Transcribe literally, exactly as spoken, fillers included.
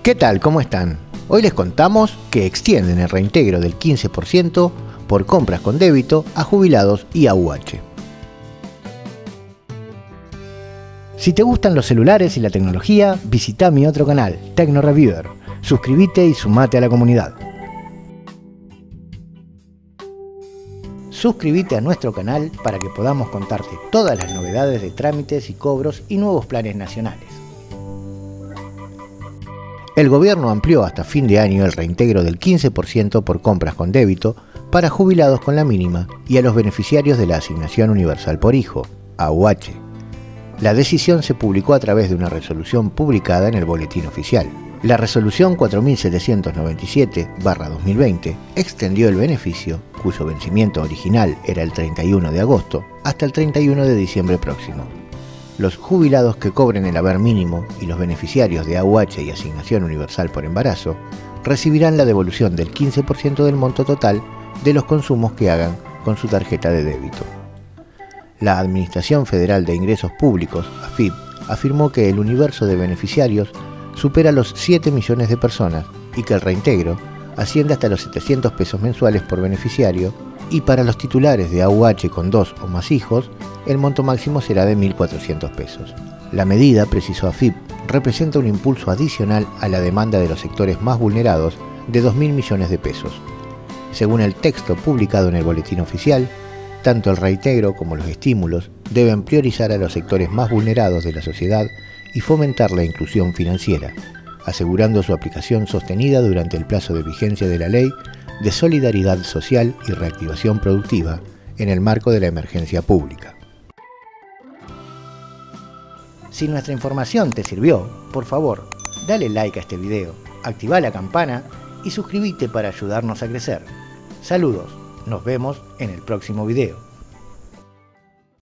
¿Qué tal? ¿Cómo están? Hoy les contamos que extienden el reintegro del quince por ciento por compras con débito a jubilados y A U H. Si te gustan los celulares y la tecnología, visita mi otro canal, Tecno Reviewer. Suscríbete y sumate a la comunidad. Suscríbete a nuestro canal para que podamos contarte todas las novedades de trámites y cobros y nuevos planes nacionales. El gobierno amplió hasta fin de año el reintegro del quince por ciento por compras con débito para jubilados con la mínima y a los beneficiarios de la Asignación Universal por Hijo, A U H. La decisión se publicó a través de una resolución publicada en el Boletín Oficial. La resolución cuatro mil setecientos noventa y siete barra dos mil veinte extendió el beneficio, cuyo vencimiento original era el treinta y uno de agosto, hasta el treinta y uno de diciembre próximo. Los jubilados que cobren el haber mínimo y los beneficiarios de A U H y Asignación Universal por Embarazo recibirán la devolución del quince por ciento del monto total de los consumos que hagan con su tarjeta de débito. La Administración Federal de Ingresos Públicos, A F I P, afirmó que el universo de beneficiarios supera los siete millones de personas y que el reintegro asciende hasta los setecientos pesos mensuales por beneficiario, y para los titulares de A U H con dos o más hijos, el monto máximo será de mil cuatrocientos pesos. La medida, precisó A F I P, representa un impulso adicional a la demanda de los sectores más vulnerados de dos mil millones de pesos. Según el texto publicado en el Boletín Oficial, tanto el reintegro como los estímulos deben priorizar a los sectores más vulnerados de la sociedad y fomentar la inclusión financiera, asegurando su aplicación sostenida durante el plazo de vigencia de la Ley de Solidaridad Social y Reactivación Productiva en el marco de la emergencia pública. Si nuestra información te sirvió, por favor, dale like a este video, activa la campana y suscríbete para ayudarnos a crecer. Saludos, nos vemos en el próximo video.